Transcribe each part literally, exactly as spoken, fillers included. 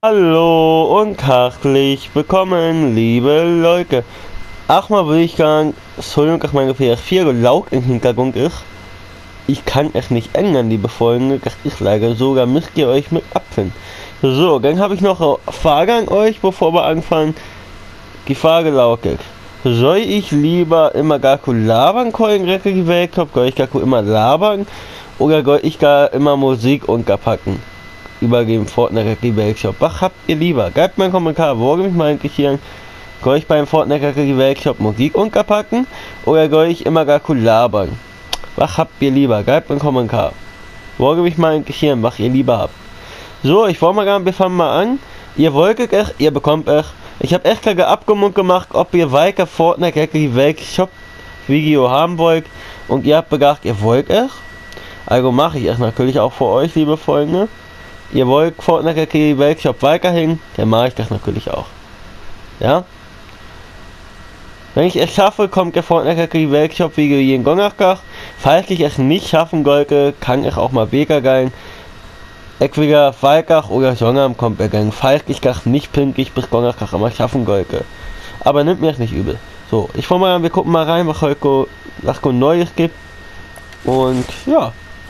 Hallo und herzlich willkommen, liebe Leute. Ach mal will ich sagen, Entschuldigung, dass meine P S vier laut im Hintergrund ist. Ich kann es nicht ändern, liebe Freunde, das ist leider so, da müsst ihr euch mit abfinden. So, dann habe ich noch eine Frage an euch, bevor wir anfangen. Die Frage lautet: Soll ich lieber immer gar labern, Coin Recke die Weltcup, soll ich gar immer labern, oder soll ich gar immer Musik unterpacken? Über den Fortnite Workshop. Was habt ihr lieber? Gebt mir einen Kommentar, wo mich mal interessieren. Soll ich beim Fortnite Workshop Musik unterpacken oder soll ich immer gar cool labern? Was habt ihr lieber? Gebt mir einen Kommentar. Wo mich mal interessieren, was ihr lieber habt. So, ich wollte mal gar, wir fangen mal an. Ihr wolltet es, ihr bekommt es. Ich habe echt gerade abgemund gemacht, ob ihr weiter Fortnite Workshop Video haben wollt und ihr habt gedacht, ihr wollt es. Also mache ich es natürlich auch für euch, liebe Freunde. Ihr wollt Fortnite Workshop weiterhin, dann mache ich das natürlich auch. Ja? Wenn ich es schaffe, kommt der Fortnite Workshop Video jeden Donnerstag. Falls ich es nicht schaffen sollte, kann ich auch mal Vega gehen. Entweder Freitag oder Sonntag kommt er gehen. Falls ich das nicht pünktlich bis Donnerstag einmal schaffen sollte. Aber nimmt mir das nicht übel. So, ich wollte mal, wir gucken mal rein, was heute was Neues gibt. Und ja.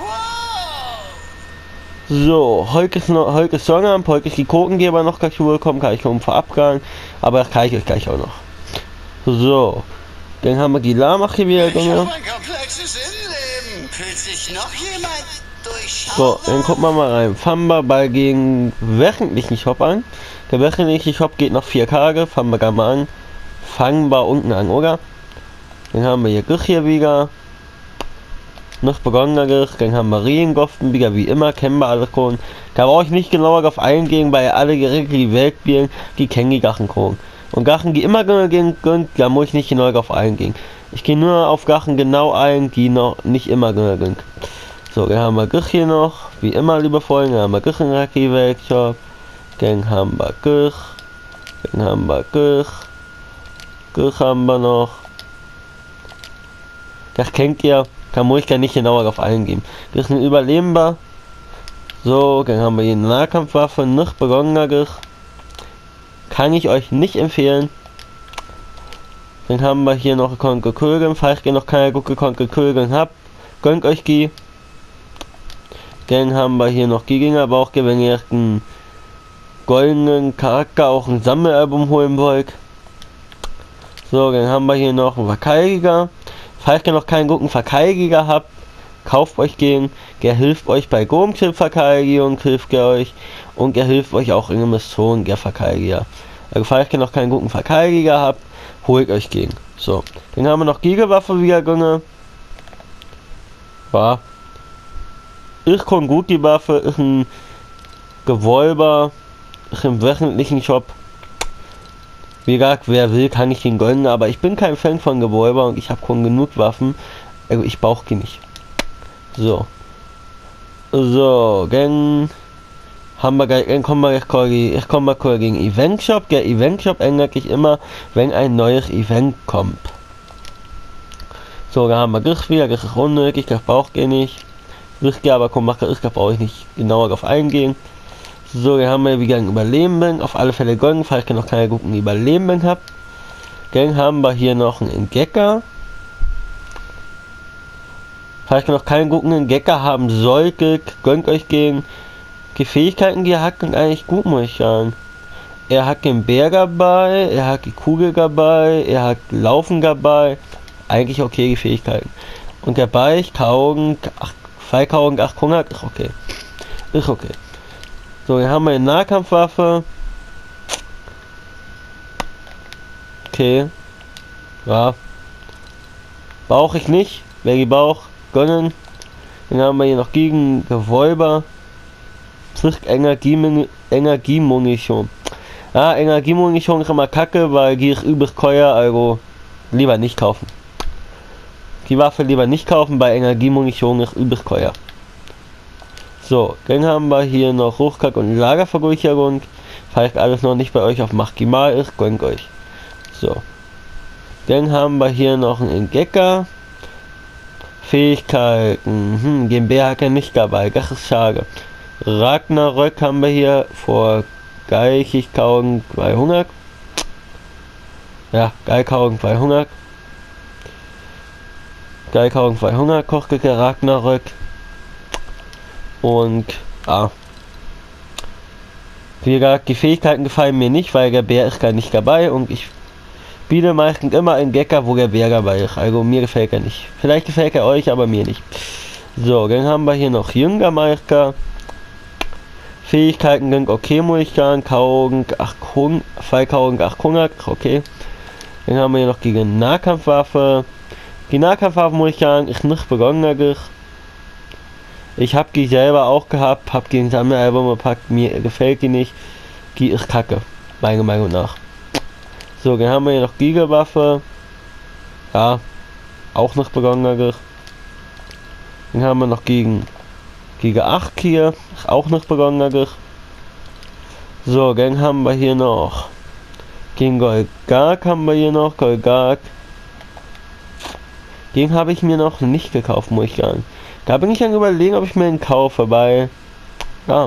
So, heute ist, noch, heute ist Sonnabend, heute ist die Kotengeber noch gleich gekommen, kann ich um verabgehen, aber das kann ich euch gleich auch noch. So, dann haben wir die Lamach hier wieder. Ich hab ein komplexes Innenleben. Fühlt sich noch jemand durchschauen? So, dann gucken wir mal rein. Fangen wir bei den wöchentlichen Shop an. Der wöchentliche Shop geht noch vier Tage, fangen wir gerne mal an. Fangen wir unten an, oder? Dann haben wir hier Griff hier wieder. Noch begonnener, dann haben wir Regengoffen wieder wie immer, kennen wir alle schon. Da brauche ich nicht genauer darauf eingehen, weil alle Geräte, die Welt spielen, die kennen die Gachen schon. Und Gachen, die immer gehen können, da muss ich nicht genau darauf eingehen. Ich gehe nur auf Gachen genau ein, die noch nicht immer gehen. So, dann haben wir Gich hier noch, wie immer, liebe Freunde, dann haben wir Gich in der Workshop, dann haben wir Gich, dann haben wir Gich, Gich haben wir noch. Das kennt ihr. Da muss ich gar nicht genauer darauf eingehen. Das ist ein Überlebender. So, dann haben wir hier eine Nahkampfwaffe, nicht begonnener Griff. Kann ich euch nicht empfehlen. Dann haben wir hier noch Konke Kögeln. Falls ihr noch keine gute Konke Kögeln habt, gönnt euch die. Dann haben wir hier noch Giginger Bauch, wenn ihr einen goldenen Charakter auch ein Sammelalbum holen wollt. So, dann haben wir hier noch einen Verteidiger. Falls ihr noch keinen guten Verteidiger habt, kauft euch den. Der hilft euch bei Gomchip-Verteidigung, hilft er euch. Und er hilft euch auch in der Mission, der Verteidiger. Also falls ihr noch keinen guten Verteidiger habt, holt euch den. So, dann haben wir noch Gigawaffe wieder drin. War. Ist schon gut, die Waffe. Ist ein Gewölber. Ist im wöchentlichen Shop. Wie gesagt, wer will, kann ich ihn gönnen, aber ich bin kein Fan von Gewölber und ich habe schon genug Waffen. Also ich brauche die nicht. So. So, dann haben wir gleich, dann kommen wir gleich, ich komme mal gegen Event Shop. Der Event Shop ändert sich immer, wenn ein neues Event kommt. So, da haben wir Griff wieder, das ist unnötig, das braucht ihr nicht. Griff, aber komm, mach das, da brauche ich nicht genauer drauf eingehen. So, wir haben wir wieder ein Überleben, auf alle Fälle gönnen, falls ihr noch keine guten Überleben habt. Dann haben wir hier noch einen Entdecker. Falls ihr noch keinen guten Entdecker haben solltet, gönnt euch den. Die Fähigkeiten, die er hat, sind eigentlich gut, muss ich sagen. Er hat den Bär dabei, er hat die Kugel dabei, er hat Laufen dabei. Eigentlich okay, die Fähigkeiten. Und dabei, Kaugen, zwei Kaugen, achthundert, ist okay. Ist okay. So, hier haben wir eine Nahkampfwaffe. Okay. Ja. Brauche ich nicht. Wer die Bauch gönnen. Dann haben wir hier noch gegen Gewölber. Energiemunition. Ja, Energiemunition ist immer kacke, weil die ist übelst teuer, also lieber nicht kaufen. Die Waffe lieber nicht kaufen, bei Energiemunition ist übelst teuer. So, dann haben wir hier noch Hochkack und Lagervergütung. Falls alles noch nicht bei euch auf Maximal ist, gönnt euch. So. Dann haben wir hier noch einen Entdecker. Fähigkeiten. Hm, den Bär hat er nicht dabei, das ist schade. Ragnarök haben wir hier vor geich kauen bei Hunger. Ja, geil kauen bei Hunger. Geil kauen bei Hunger, Kochgecke Ragnarök. Und ah. Wie gesagt, die Fähigkeiten gefallen mir nicht, weil der Bär ist gar nicht dabei und ich spiele meistens immer einen Gecker, wo der Bär dabei ist. Also mir gefällt er nicht. Vielleicht gefällt er euch, aber mir nicht. So, dann haben wir hier noch Jüngermeister. Fähigkeiten sind okay, muss ich sagen. Kauen, ach, zwei Kauen, ach, Hunger, okay. Dann haben wir hier noch gegen Nahkampfwaffe. Die Nahkampfwaffe, muss ich sagen, ist nicht begonnen. Ich habe die selber auch gehabt, habe die Sammelalbum gepackt, mir gefällt die nicht. Die ist kacke, meiner Meinung nach. So, dann haben wir hier noch Gigawaffe. Ja, auch nicht begonnen. Dann haben wir noch gegen Giga acht hier, auch nicht begonnen. So, dann haben wir hier noch gegen Golgak haben wir hier noch Golgak. Den habe ich mir noch nicht gekauft, muss ich sagen. Da bin ich an überlegen, ob ich mir den kaufe, weil ja.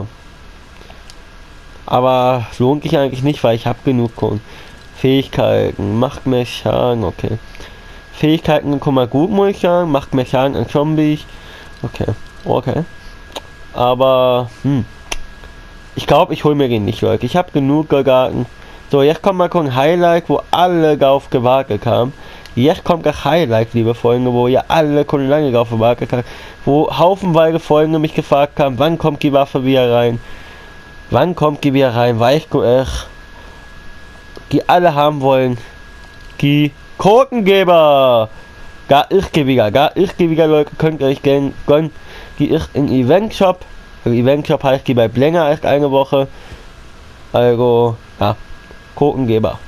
Aber lohnt sich eigentlich nicht, weil ich habe genug Kohlen. Fähigkeiten, macht mehr Schaden, okay. Fähigkeiten, guck mal gut, muss ich sagen, macht mehr Schaden an Zombies. Okay, okay. Aber, hm. Ich glaube, ich hole mir den nicht, Leute. Ich habe genug Garten. So, jetzt kommt mal ein Highlight, wo alle drauf gewartet haben. Jetzt kommt das Highlight, liebe Freunde, wo ihr alle schon lange drauf gewartet habt. Wo haufenweise Freunde mich gefragt haben, wann kommt die Waffe wieder rein? Wann kommt die wieder rein? Weißt du echt? Die alle haben wollen. Die Kotengeber! Gar ich wieder, gar ich wieder, Leute, könnt ihr euch gerne gönnen. Die ist im Event Shop. Also Event Shop heißt die bei länger als eine Woche. Also, ja, Kotengeber.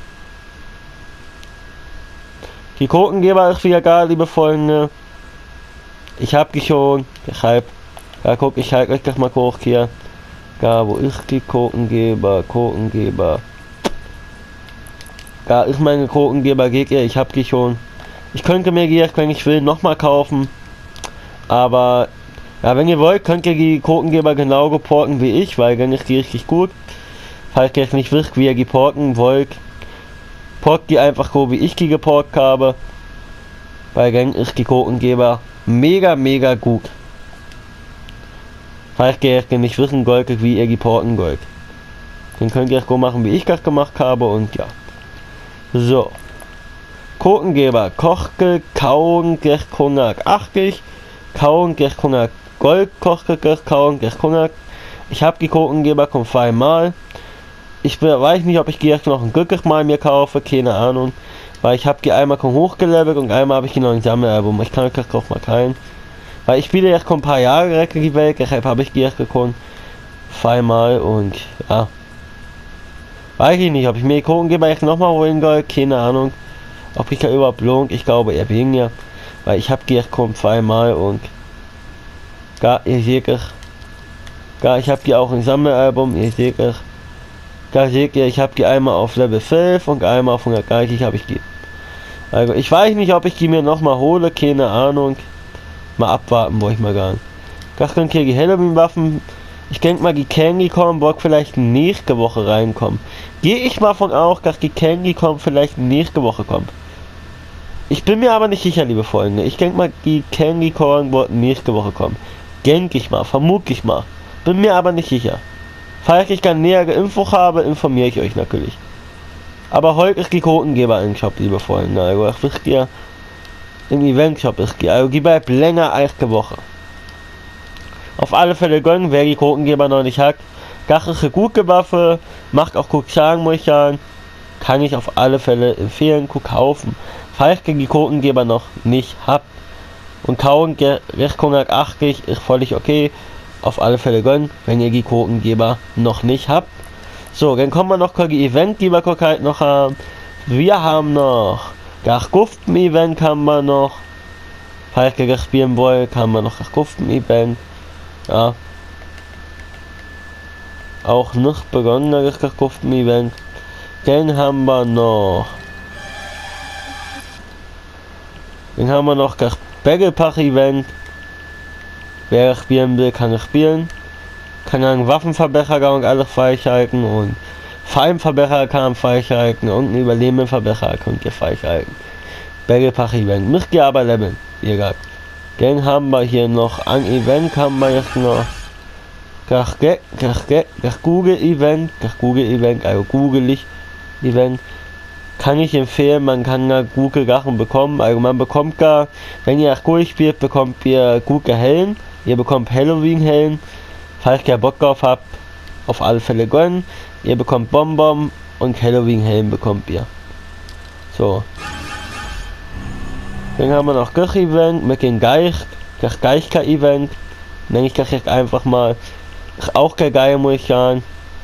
Die Kotengeber ist wieder gar, liebe Freunde. Ich hab die schon. Deshalb, ja, guck, ich halte euch das mal hoch hier. Da, wo ist die Kotengeber? Kotengeber. Da ist meine Kotengeber, geht ihr, ich hab die schon. Ich könnte mir die, wenn ich will, nochmal kaufen. Aber, ja, wenn ihr wollt, könnt ihr die Kotengeber genau geporten wie ich, weil dann ist die richtig gut. Falls ihr jetzt nicht wisst, wie ihr die porten wollt, port die einfach so, wie ich die geportet habe. Weil dann ist die Kotengeber mega, mega gut. Falls ihr jetzt nicht wissen wollt, wie ihr die porten wollt. Dann könnt ihr es so machen, wie ich das gemacht habe und ja. So. Kotengeber, Kochke, Kauen, Gerchkunak, achtzig, Kauen, Gerchkunak, Gold, Kochke, Kauen, Gerchkunak. Ich habe die Kotengeber kommt zweimal. Ich weiß nicht, ob ich die jetzt noch ein glücklich mal mir kaufe, keine Ahnung. Weil ich habe die einmal hochgelevelt und einmal habe ich die noch ein Sammelalbum. Ich kann euch das auch mal teilen. Weil ich spiele jetzt ein paar Jahre direkt die Welt, deshalb habe ich die jetzt gekonnt. Zweimal und ja. Weiß ich nicht, ob ich mir die Kotengeber jetzt nochmal holen soll, keine Ahnung. Ob ich da überhaupt lohnt, ich glaube eher weniger. Weil ich habe die jetzt kommt zweimal und gar ihr seht es. Gar ich habe die auch im Sammelalbum, ihr seht es. Da seht ihr, ich habe die einmal auf Level fünf und einmal auf hundertdreißig habe ich die. Also ich weiß nicht, ob ich die mir nochmal hole, keine Ahnung. Mal abwarten, wo ich mal gar nicht. Das könnt ihr die Halloween-Waffen. Ich denke mal, die Candy kommen, wird vielleicht nächste Woche reinkommen. Gehe ich mal von aus, dass die Candy kommen, vielleicht nächste Woche kommt. Ich bin mir aber nicht sicher, liebe Freunde. Ich denke mal, die Candy Corn wird nächste Woche kommen. Denke ich mal, vermute ich mal. Bin mir aber nicht sicher. Falls ich dann nähere Info habe, informiere ich euch natürlich. Aber heute ist die Kotengeber im Shop, liebe Freunde. Also das wisst ihr, im Event Shop ist die. Also die bleibt länger als eine Woche. Auf alle Fälle gönnen, wer die Kotengeber noch nicht hat. Das ist eine gute Waffe, macht auch gut Schaden, muss ich sagen. Kann ich auf alle Fälle empfehlen, zu kaufen. Falls ihr die Kotengeber noch nicht habt. Und kauen, recht hundertachtzig ist völlig okay. Auf alle Fälle gönnen, wenn ihr die Kotengeber noch nicht habt. So, dann kommen wir noch die Event, die wir halt noch haben. Wir haben noch das Guften-Event haben wir noch. Falls ihr das spielen wollt, haben wir noch das Guften-Event. Ja. Auch nicht begonnen, das Guften-Event. Dann haben wir noch. Dann haben wir noch das Battle Pass Event. Wer spielen will, kann es spielen. Kann einen Waffenverbesserer und alles freischalten und Feinverbrecher kann freischalten und ein Überlebenverbrecher könnt ihr freischalten. Battlepack Event. Müsst ihr aber leveln, wie gesagt. Dann haben wir hier noch ein Event, haben wir jetzt noch Gach Google Event, Gach Google Event, also googelig Event. Kann ich empfehlen, man kann da gute Sachen bekommen. Also man bekommt gar, wenn ihr nach Google spielt, bekommt ihr gute Helden. Ihr bekommt Halloween Helden. Falls ihr Bock drauf habt, auf alle Fälle gönnen. Ihr bekommt Bonbon und Halloween Helden bekommt ihr. So. Dann haben wir noch Gach Event mit dem Geist, Gach Geister Event. Nenne ich das jetzt einfach mal. Ist auch sehr geil, muss ich sagen.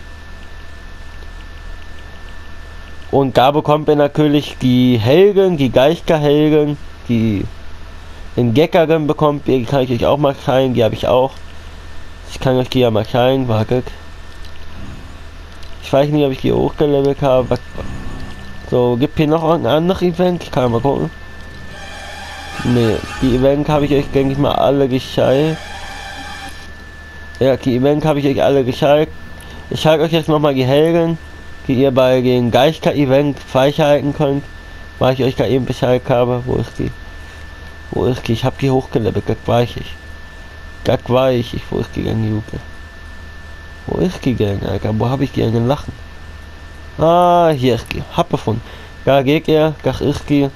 Und da bekommt ihr natürlich die Helden, die Geisterhelden, die den Geckerin bekommt ihr, die kann ich euch auch mal zeigen, die habe ich auch. Ich kann euch die ja mal zeigen, wartet. Ich weiß nicht, ob ich die hochgelevelt habe. So, gibt hier noch ein anderes Event? Ich kann mal gucken. Ne, die Event habe ich euch, denke ich mal, alle gezeigt. Ja, die Event habe ich euch alle gezeigt. Ich zeige euch jetzt nochmal die Helden, die ihr bei den Geister-Event freischalten könnt, weil ich euch da eben Bescheid habe. Wo ist die? Wo ist die? Ich habe die hochgelevelt, das weiß ich. Das weiß ich, wo ist die denn, Juke? Wo ist die denn, Alter? Wo habe ich die denn gelachen? Ah, hier ist die. Hab gefunden. Da geht ihr, das ist die.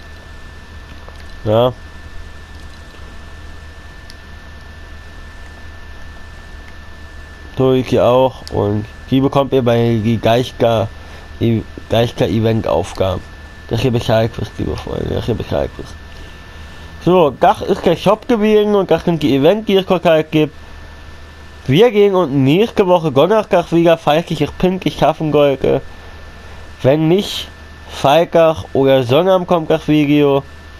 Ja. Durch auch, und die bekommt ihr bei die Geister Geister Event Aufgaben. Das hier Bescheid wisst, liebe Freunde, das hier Bescheid wisst. So, das ist der Shop gewesen und das sind die Event, die es halt gibt. Wir gehen und nächste Woche Donnerstag wieder, falls ich es pünktlich schaffen sollte. Wenn nicht, Freitag oder Sonntag kommt das Video.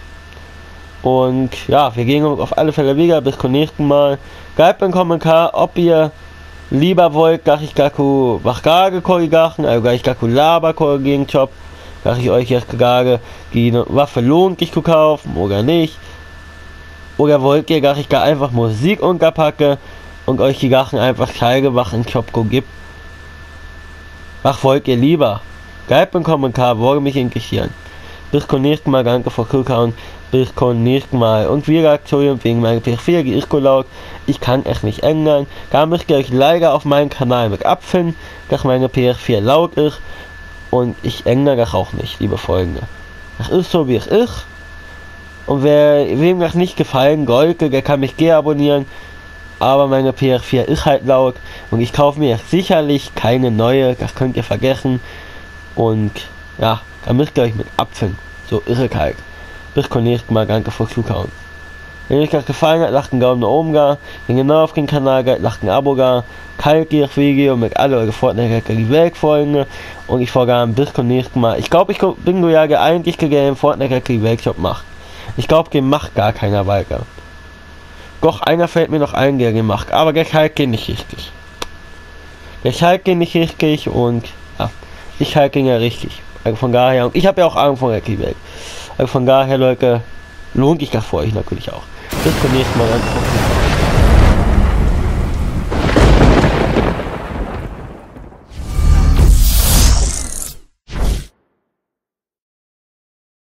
Und ja, wir gehen auf alle Fälle wieder. Bis zum nächsten Mal. Schreibt einen Kommentar, ob ihr lieber wollt, dass ich Gaku Wachgage korrigachen, also dass ich Gaku Laber korrigieren Job, dass ich euch jetzt gerade die Waffe lohnt, dich zu kaufen oder nicht. Oder wollt ihr, dass ich da einfach Musik unterpacke und euch die Gachen einfach zeige, was in Shop gibt? Was wollt ihr lieber? Schreibt einen Kommentar, würde mich interessieren. Bis zum nächsten Mal, danke für Zuschauen. Bis zum nächsten Mal. Und wie gesagt, Entschuldigung, wegen meiner P S vier, die ist so laut. Ich kann es nicht ändern. Da müsst ihr euch leider auf meinem Kanal mit abfinden, dass meine P S vier laut ist. Und ich ändere das auch nicht, liebe Freunde. Das ist so, wie es ist. Und wer wem das nicht gefallen sollte, der kann mich gerne abonnieren. Aber meine P S vier ist halt laut. Und ich kaufe mir jetzt sicherlich keine neue. Das könnt ihr vergessen. Und ja, da müsst ihr euch mit abfinden. So ist es halt. Bis zum nächsten Mal, danke fürs Zuschauen. Wenn euch das gefallen hat, lasst einen Daumen nach oben da. Wenn ihr neu auf den Kanal geht, lasst ein Abo da. Teilt das Video mit alle eure Fortnite die Weltfreunde. Und ich vorgabe bis zum nächsten Mal. Ich glaube, ich bin nur ja eigentlich gegeben, Fortnite die Weltshop macht. Ich glaube, den macht gar keiner weiter. Doch, einer fällt mir noch ein, der gemacht. Aber der halt geht nicht richtig. Der halt geht nicht richtig und ja, ich halt ging ja richtig. Also von daher, und ich habe ja auch Ahnung von der Welt. Also von daher, Leute, lohnt sich das für euch natürlich auch. Bis zum nächsten Mal.